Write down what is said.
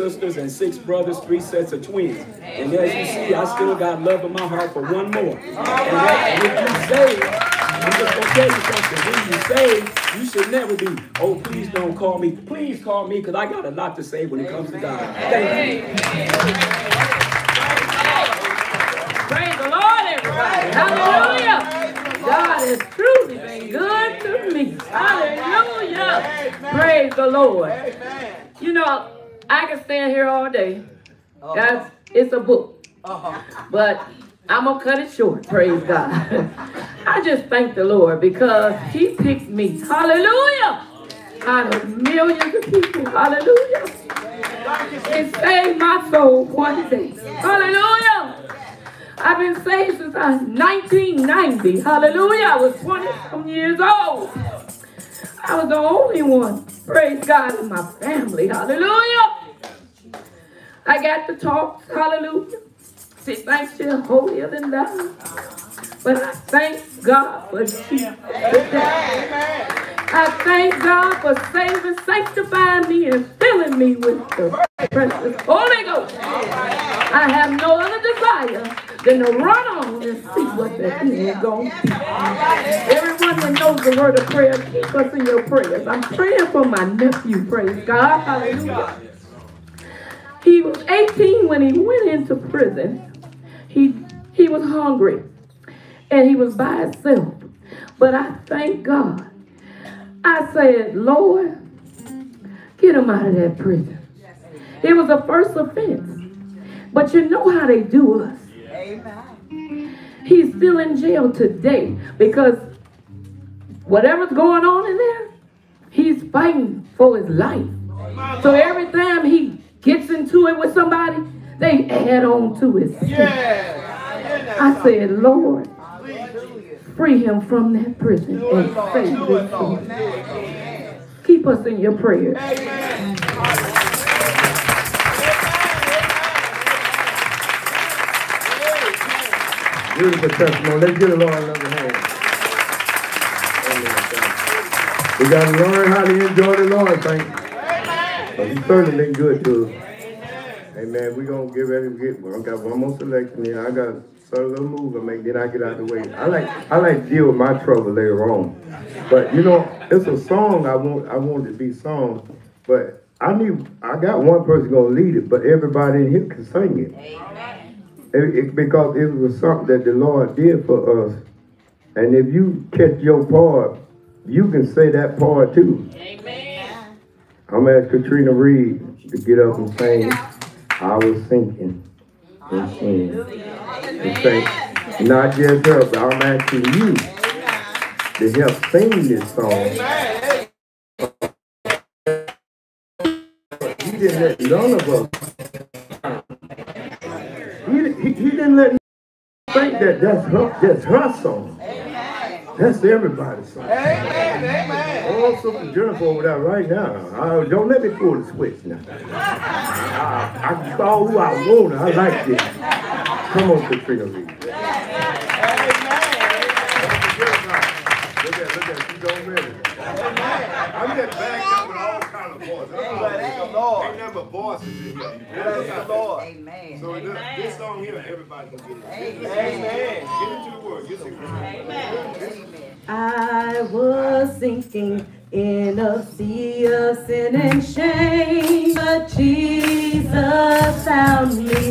sisters and 6 brothers, 3 sets of twins. And as you see, I still got love in my heart for one more. And if you say, I'm just going to tell you something. When you say, you should never be, oh, please don't call me. Please call me, because I got a lot to say when it comes to God. Thank you. Praise the Lord, everybody. Hallelujah. God has truly been good to me. Hallelujah. Praise the Lord. You know, I can stand here all day. It's a book. But I'm going to cut it short. Praise God. I just thank the Lord because he picked me. Hallelujah. Out of millions of people. Hallelujah. And saved my soul one day. Hallelujah. I've been saved since 1990. Hallelujah. I was 20-some years old. I was the only one, praise God, in my family. Hallelujah. I got to talk. Hallelujah. See, thanks to holier than thou. But I thank God for Jesus. I thank God for saving, sanctifying me, and filling me with the precious Holy Ghost. I have no other desire than to run on and see what the end is going to be. Everyone that knows the word of prayer, keep us in your prayers. I'm praying for my nephew, praise God. Hallelujah. He was 18 when he went into prison. He was hungry, and he was by himself. But I thank God. I said, Lord, get him out of that prison. It was a first offense. But you know how they do us. He's still in jail today because whatever's going on in there, he's fighting for his life. So every time he gets into it with somebody, they add on to his sin. I said, Lord, free him from that prison and save his soul. Keep us in your prayers. Beautiful testimony. Let's give the Lord another hand. We got to learn how to enjoy the Lord, thank you. He's certainly been good to us. Amen. We're going to get ready to I got one more selection here. I got a little move I make, then I get out the way. I like to deal with my trouble later on. But you know, it's a song I want it to be sung, but I got one person gonna lead it, but everybody in here can sing it. Because it was something that the Lord did for us. And if you catch your part, you can say that part too. Amen. I'm gonna ask Katrina Reed to get up and sing I Was Thinking and sing. And say, not just her, but I'm asking you to help sing this song. He didn't let none of us. He didn't let me think that that's her song. That's everybody's song. Oh, Sister Jennifer over there right now. Don't let me pull the switch now. I can call who I want. I like this. Come on, Katrina Reed. Look at she's already. I'm just back up with all kinds of voices. Ain't nothing but voices in here. Praise the Lord. Amen. So this song here, everybody can get it. Amen. Get into the word. Get into the word. I was sinking in a sea of sin and shame, but Jesus found me